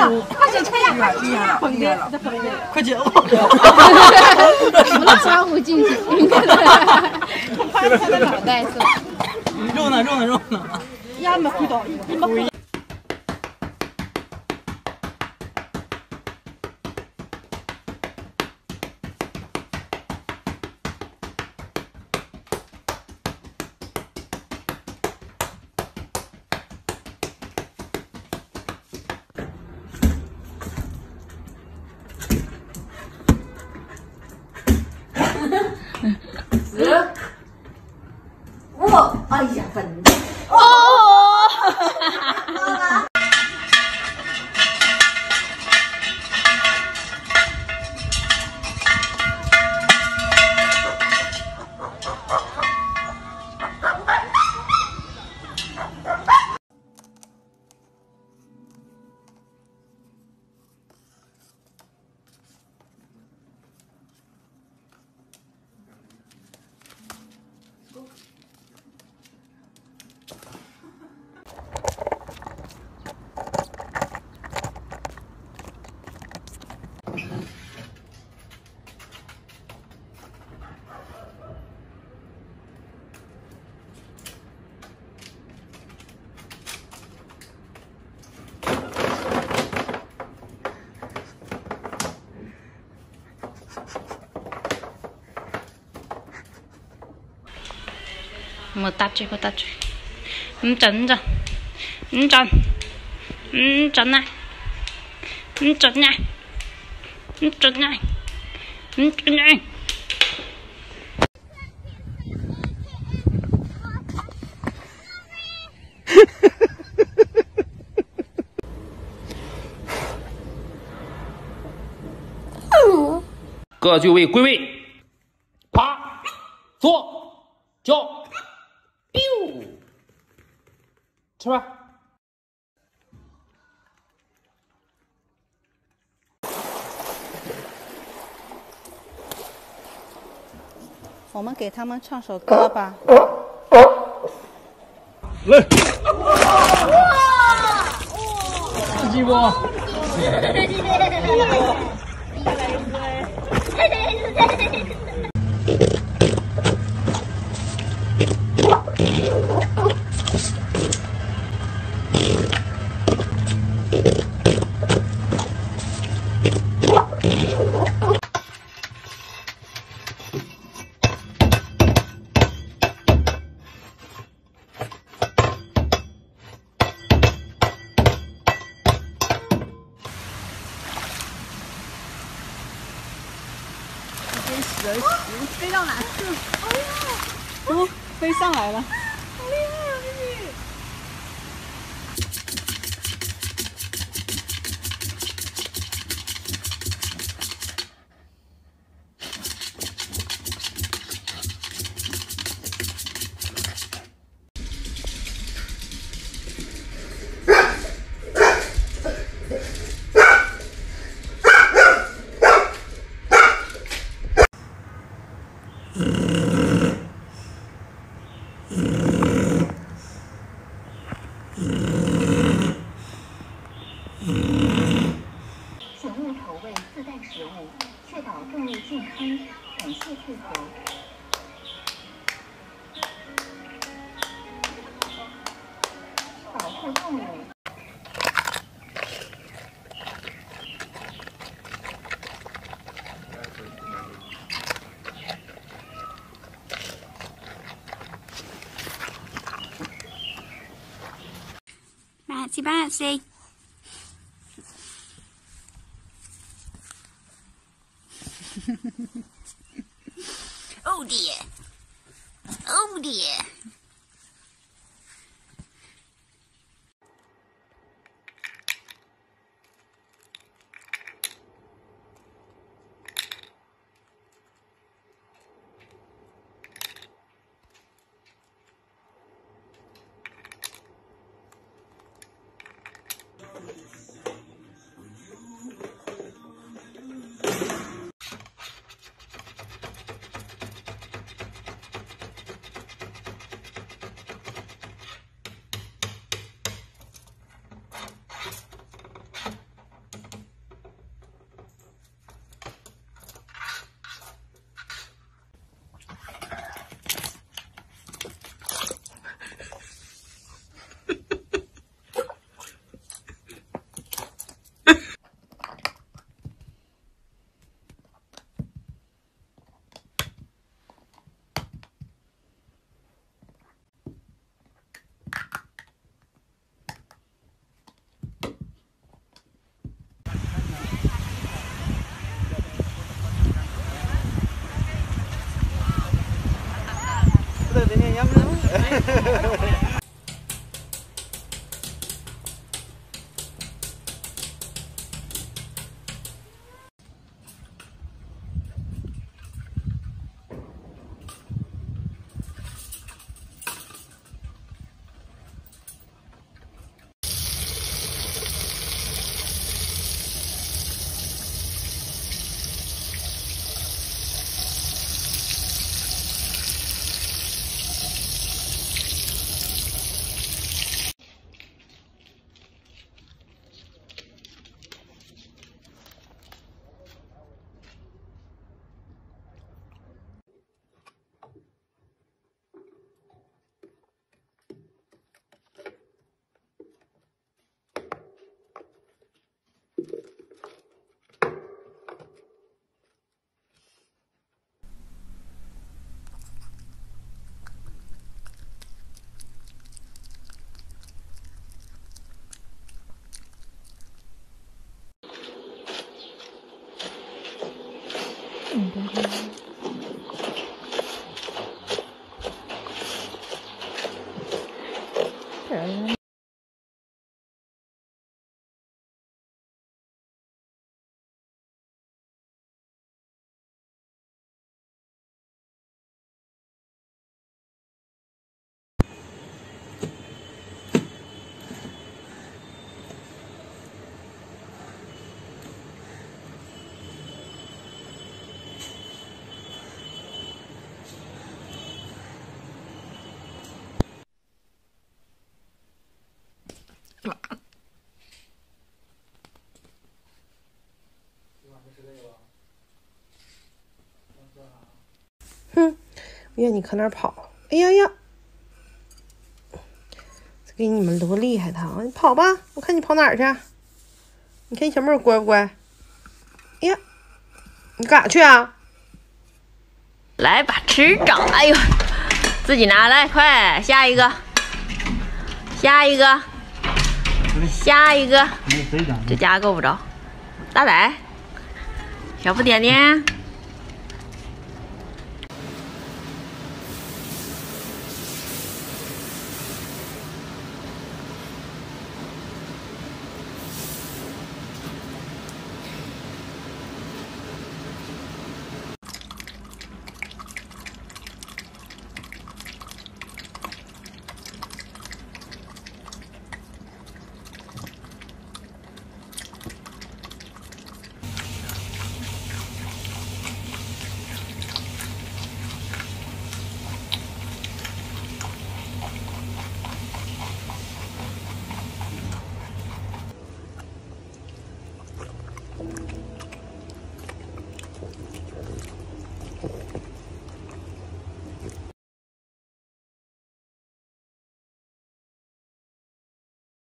快点拆呀！厉害了，厉害了！快接！ 抓不进去，拍他的脑袋是吧？ 肉呢？肉呢？肉呢？ 呀，没看到，你没看到。 哎呀，笨的！ 哦， 冇搭住，冇搭住，唔准咋，唔准，唔准啊，唔准啊，唔准啊，唔准啊！ 各就位归位，啪，坐，叫，biu，吃吧。 我们给他们唱首歌吧。 来，刺激不？ 飞到哪去了？哎呀，哦，飞上来了，好厉害啊，妹妹！ 请勿投喂自带食物，确保动物健康。感谢配合。保护动物。 巴西。Oh dear. Oh dear. 哼，我让你可哪儿跑？哎呀呀！这给你们多厉害他！你跑吧，我看你跑哪儿去。你看你小妹儿乖不乖？哎呀，你干啥去啊？ 来吧，吃着！哎呦，自己拿来，快，下一个，下一个，下一个，这家够不着，大仔，小不点点。